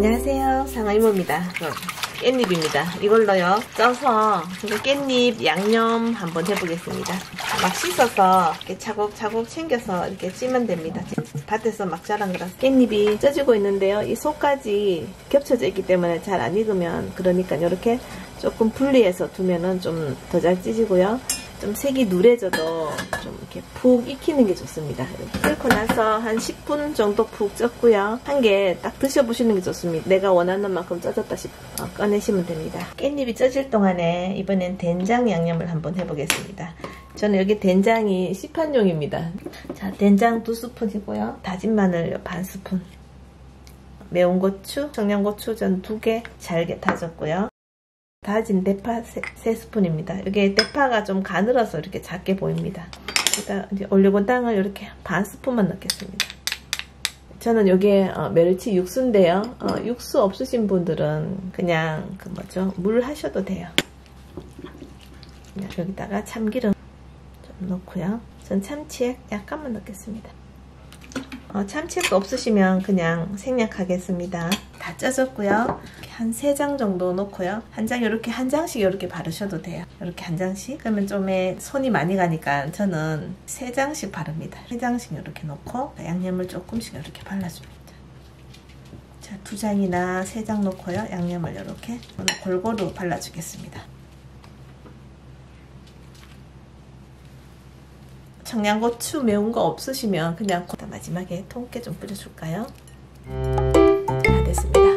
안녕하세요, 상하이모입니다. 깻잎입니다. 이걸로요 쪄서 제가 깻잎 양념 한번 해보겠습니다. 막 씻어서 이렇게 차곡차곡 챙겨서 이렇게 찌면 됩니다. 밭에서 막 자란 거라서. 깻잎이 쪄지고 있는데요, 이 속까지 겹쳐져 있기 때문에 잘 안 익으면, 그러니까 이렇게 조금 분리해서 두면은 좀 더 잘 찌지고요, 좀 색이 누래져도 좀 이렇게 푹 익히는 게 좋습니다. 끓고 나서 한 10분 정도 푹 쪘고요. 한 개 딱 드셔보시는 게 좋습니다. 내가 원하는 만큼 쪄졌다 싶어 꺼내시면 됩니다. 깻잎이 쪄질 동안에 이번엔 된장 양념을 한번 해보겠습니다. 저는 여기 된장이 시판용입니다. 자, 된장 2스푼이고요. 다진 마늘 반 스푼, 매운 고추, 청양고추 전 2개 잘게 다졌고요. 다진 대파 3스푼입니다. 이게 대파가 좀 가늘어서 이렇게 작게 보입니다. 일단 이제 올리고당을 이렇게 반 스푼만 넣겠습니다. 저는 이게 멸치 육수인데요. 육수 없으신 분들은 그냥 물 하셔도 돼요. 여기다가 참기름 좀 넣고요. 전 참치액 약간만 넣겠습니다. 참치액도 없으시면 그냥 생략하겠습니다. 다 쪄졌고요. 한 3장 정도 넣고요. 한 장 이렇게 한 장씩 이렇게 바르셔도 돼요. 이렇게 한 장씩. 그러면 좀 손이 많이 가니까 저는 3장씩 바릅니다. 3장씩 이렇게 넣고 양념을 조금씩 이렇게 발라줍니다. 자, 2장이나 3장 넣고요. 양념을 이렇게 골고루 발라주겠습니다. 청양고추 매운 거 없으시면 그냥 마지막에 통깨 좀 뿌려줄까요? 다 됐습니다.